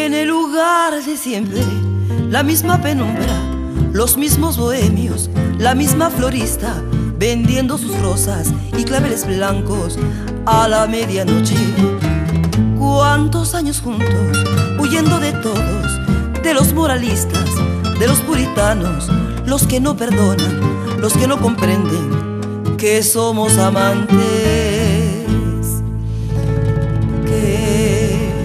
en el lugar de siempre, la misma penumbra, los mismos bohemios, la misma florista, vendiendo sus rosas y claveles blancos a la medianoche. Cuántos años juntos, huyendo de todos, de los moralistas, de los puritanos, los que no perdonan, los que no comprenden que somos amantes, que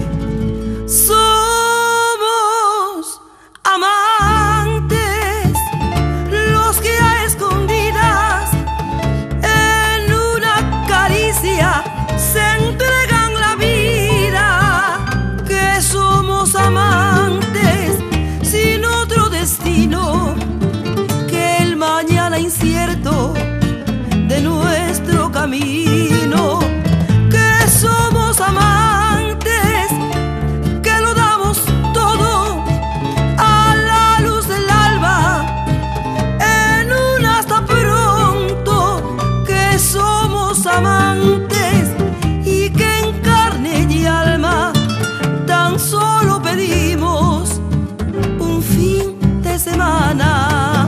somos amantes, los que a escondidas en una caricia se entregan la vida, que somos amantes sin otro destino que el mañana incierto de nuestro camino, que somos amantes, que lo damos todo a la luz del alba, en un hasta pronto, que somos amantes y que en carne y alma tan solo pedimos un fin de semana.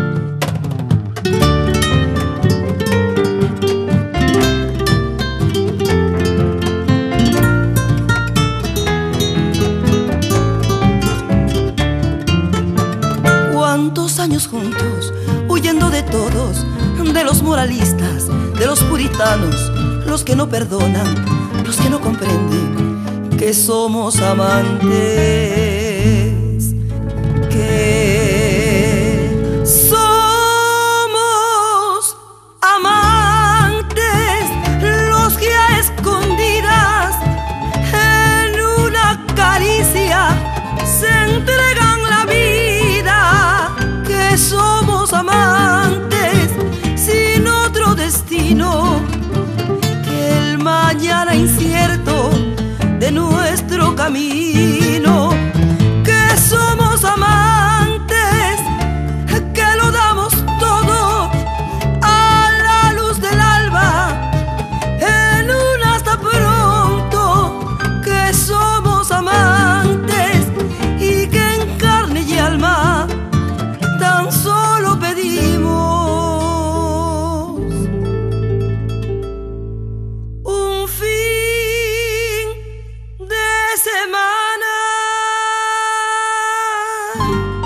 Cuántos años juntos, huyendo de todos, de los moralistas, de los puritanos, los que no perdonan, los que no comprenden que somos amantes, que somos amantes, los que a escondidas en una caricia se entregan la vida, que somos amantes sin otro destino que el mañana incierto de nuestro camino, que somos amantes, que lo damos todo a la luz del alba, en un hasta pronto, que somos amantes y que en carne y alma tan solo pedimos un fin de semana.